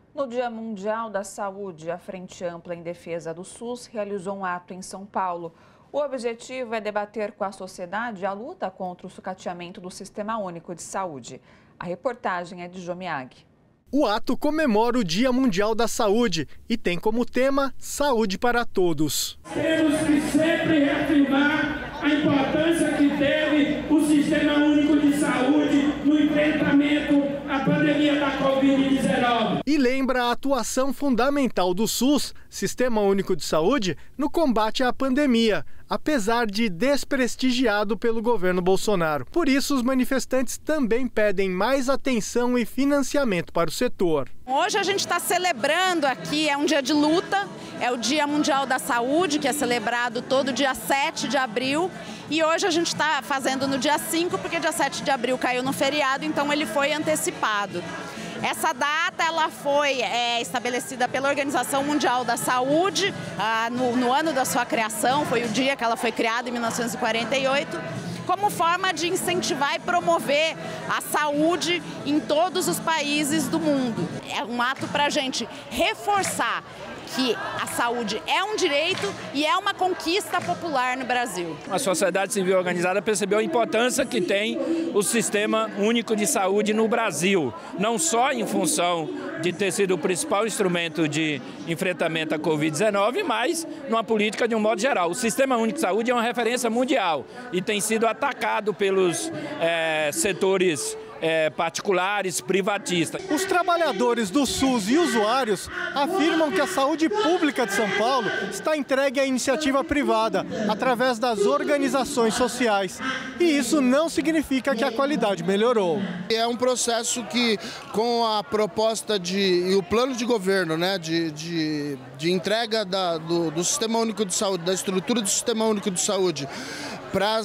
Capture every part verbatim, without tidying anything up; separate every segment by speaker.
Speaker 1: No Dia Mundial da Saúde, a Frente Ampla em Defesa do SUS realizou um ato em São Paulo. O objetivo é debater com a sociedade a luta contra o sucateamento do Sistema Único de Saúde. A reportagem é de Jomiag.
Speaker 2: O ato comemora o Dia Mundial da Saúde e tem como tema Saúde para Todos.
Speaker 3: Temos que sempre reafirmar a importância que teve o Sistema Único de Saúde no enfrentamento à pandemia da covid dezenove.
Speaker 2: E lembra a atuação fundamental do SUS, Sistema Único de Saúde, no combate à pandemia, apesar de desprestigiado pelo governo Bolsonaro. Por isso, os manifestantes também pedem mais atenção e financiamento para o setor.
Speaker 4: Hoje a gente está celebrando aqui, é um dia de luta, é o Dia Mundial da Saúde, que é celebrado todo dia sete de abril. E hoje a gente está fazendo no dia cinco, porque dia sete de abril caiu no feriado, então ele foi antecipado. Essa data ela foi é, estabelecida pela Organização Mundial da Saúde ah, no, no ano da sua criação, foi o dia que ela foi criada, em mil novecentos e quarenta e oito, como forma de incentivar e promover a saúde em todos os países do mundo. É um ato para a gente reforçar que a saúde é um direito e é uma conquista popular no Brasil.
Speaker 5: A sociedade civil organizada percebeu a importância que tem o Sistema Único de Saúde no Brasil, não só em função de ter sido o principal instrumento de enfrentamento à covid dezenove, mas numa política de um modo geral. O Sistema Único de Saúde é uma referência mundial e tem sido atacado pelos é, setores É, particulares, privatistas.
Speaker 2: Os trabalhadores do SUS e usuários afirmam que a saúde pública de São Paulo está entregue à iniciativa privada, através das organizações sociais. E isso não significa que a qualidade melhorou.
Speaker 6: É um processo que, com a proposta de, e o plano de governo, né, de, de, de entrega da, do, do Sistema Único de Saúde, da estrutura do Sistema Único de Saúde, para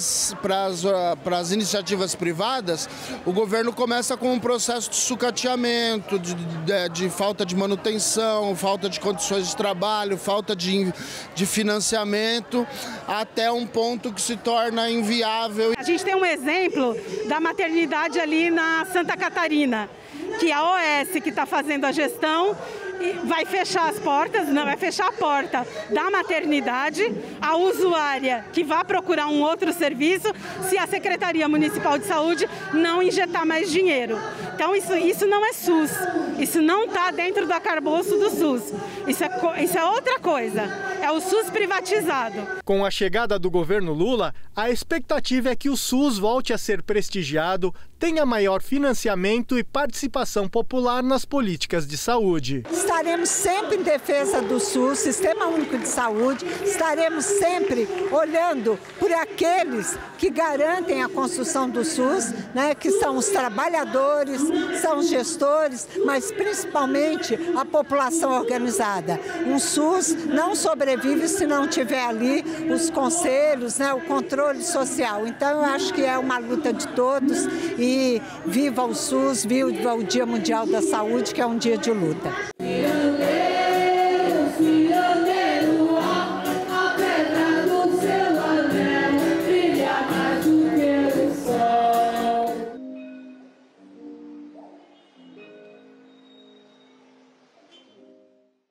Speaker 6: as iniciativas privadas, o governo começa com um processo de sucateamento, de, de, de falta de manutenção, falta de condições de trabalho, falta de, de financiamento, até um ponto que se torna inviável.
Speaker 7: A gente tem um exemplo da maternidade ali na Santa Catarina, que a O S que está fazendo a gestão vai fechar as portas, não vai fechar a porta da maternidade, a usuária que vai procurar um outro serviço se a Secretaria Municipal de Saúde não injetar mais dinheiro. Então isso, isso não é SUS, isso não está dentro do arcabouço do SUS, isso é, isso é outra coisa, é o SUS privatizado.
Speaker 2: Com a chegada do governo Lula, a expectativa é que o SUS volte a ser prestigiado, tenha maior financiamento e participação popular nas políticas de saúde.
Speaker 8: Estaremos sempre em defesa do SUS, Sistema Único de Saúde, estaremos sempre olhando por aqueles que garantem a construção do SUS, né, que são os trabalhadores, são os gestores, mas principalmente a população organizada. Um SUS não sobrevive se não tiver ali os conselhos, né, o controle social. Então eu acho que é uma luta de todos e viva o SUS, viva o Dia Mundial da Saúde, que é um dia de luta.